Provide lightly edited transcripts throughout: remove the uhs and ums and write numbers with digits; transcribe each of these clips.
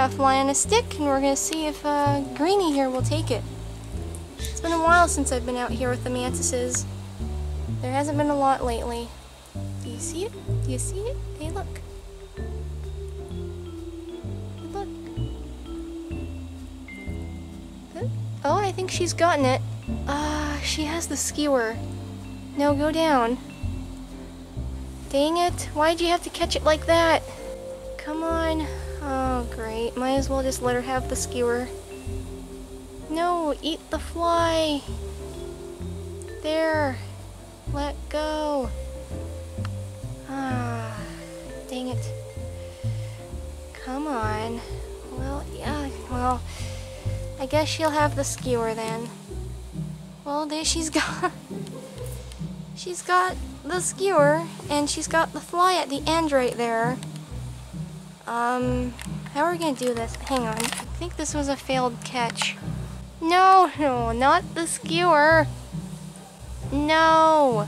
fly on a stick, and we're gonna see if Greenie here will take it. It's been a while since I've been out here with the mantises. There hasn't been a lot lately. Do you see it? Do you see it? Hey, look. Look. Oh, I think she's gotten it. She has the skewer. No, go down. Dang it. Why'd you have to catch it like that? Come on. Oh, great. Might as well just let her have the skewer. No, eat the fly. There. Let go. Ah, dang it. Come on. Well, yeah, well, I guess she'll have the skewer then. Well, there she's got. She's got the skewer, and she's got the fly at the end right there. How are we gonna do this? Hang on. I think this was a failed catch. No, no, not the skewer. No.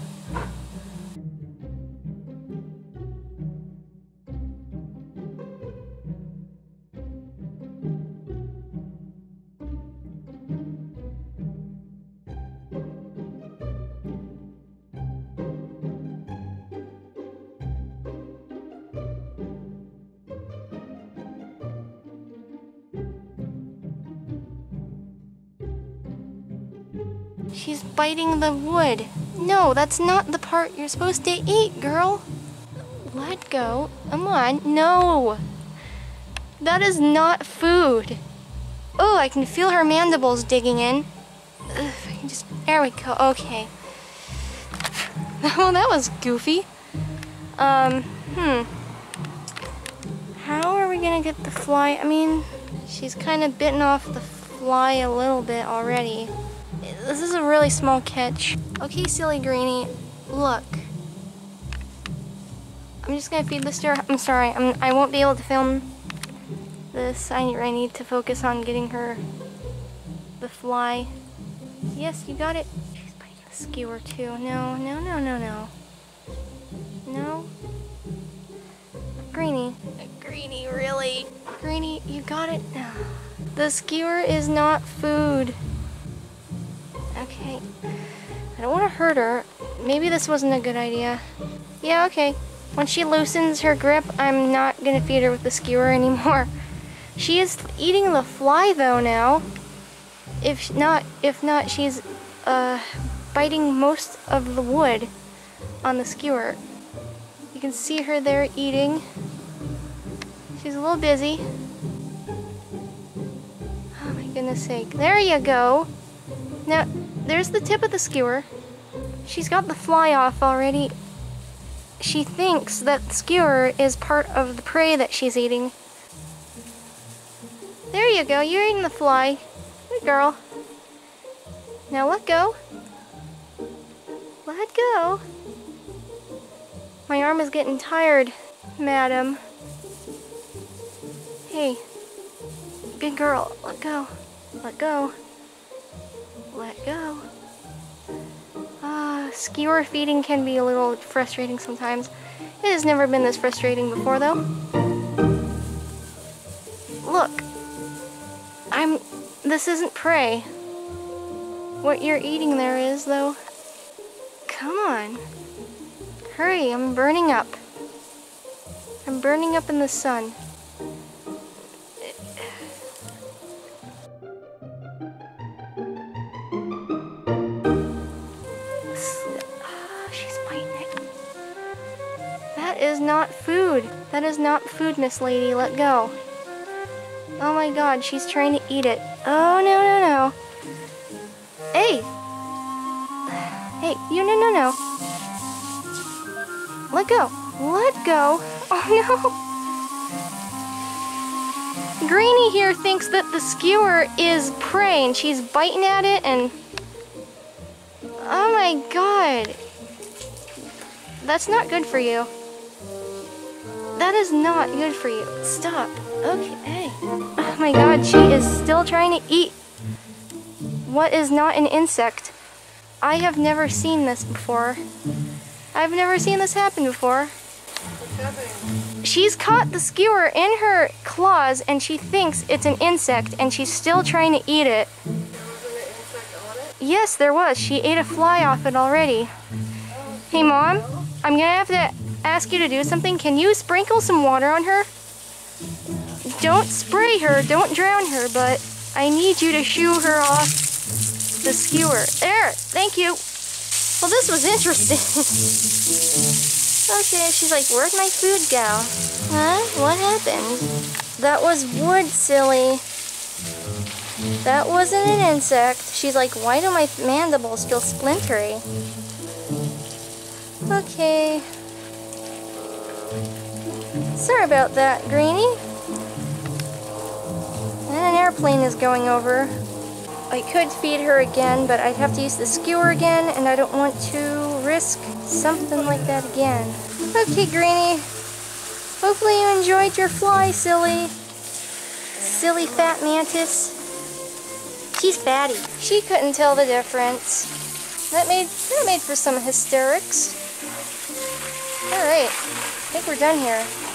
She's biting the wood. No, that's not the part you're supposed to eat, girl. Let go. Come on. No. That is not food. Oh, I can feel her mandibles digging in. Ugh, I can just... There we go. Okay. Well, that was goofy. How are we gonna get the fly? I mean, she's kind of bitten off the fly a little bit already. This is a really small catch. Okay, silly Greenie, look. I'm just gonna feed this to her. I'm sorry, I won't be able to film this. I need to focus on getting her the fly. Yes, you got it. She's biting the skewer too. No, no, no, no, no. No. Greenie. Greenie, really? Greenie, you got it? No. The skewer is not food. Okay. I don't want to hurt her. Maybe this wasn't a good idea. Yeah, okay. When she loosens her grip, I'm not gonna feed her with the skewer anymore. She is eating the fly though now. If not, she's biting most of the wood on the skewer. You can see her there eating. She's a little busy. Oh my goodness sake. There you go. Now, there's the tip of the skewer. She's got the fly off already. She thinks that the skewer is part of the prey that she's eating. There you go, you're eating the fly. Good girl. Now let go. Let go. My arm is getting tired, madam. Hey, good girl, let go. Let go. Let go. Skewer feeding can be a little frustrating sometimes. It has never been this frustrating before though. Look. This isn't prey. What you're eating there is though. Come on. Hurry, I'm burning up. I'm burning up in the sun. That is not food. That is not food, Miss Lady. Let go. Oh my god, she's trying to eat it. Oh, no, no, no. Hey! Hey, you, no, no, no. Let go. Let go. Oh no. Greenie here thinks that the skewer is prey and she's biting at it and... Oh my god. That's not good for you. That is not good for you. Stop. Okay. Oh my god, she is still trying to eat what is not an insect. I have never seen this before. I've never seen this happen before. What's happening? She's caught the skewer in her claws and she thinks it's an insect and she's still trying to eat it. There wasn't an insect on it? Yes, there was. She ate a fly off it already. Hey, Mom, I'm gonna have to ask you to do something. Can you sprinkle some water on her? Don't spray her, don't drown her, but I need you to shoo her off the skewer. There, thank you. Well, this was interesting. Okay, she's like, where'd my food go? Huh? What happened? That was wood, silly. That wasn't an insect. She's like, why do my mandibles feel splintery? Okay. Sorry about that, Greenie. And an airplane is going over. I could feed her again, but I'd have to use the skewer again, and I don't want to risk something like that again. Okay, Greenie. Hopefully you enjoyed your fly, silly. Silly fat mantis. She's fatty. She couldn't tell the difference. That made for some hysterics. Alright, I think we're done here.